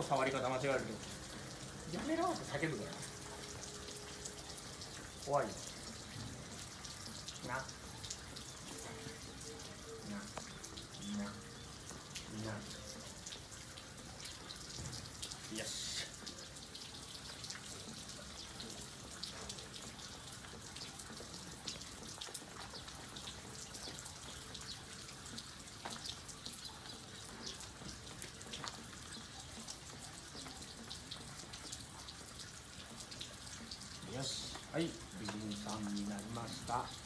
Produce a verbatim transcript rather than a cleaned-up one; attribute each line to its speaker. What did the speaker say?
Speaker 1: 触り方間違えるとやめろって叫ぶから怖いよななななよしよし、はい、美人さんになりました。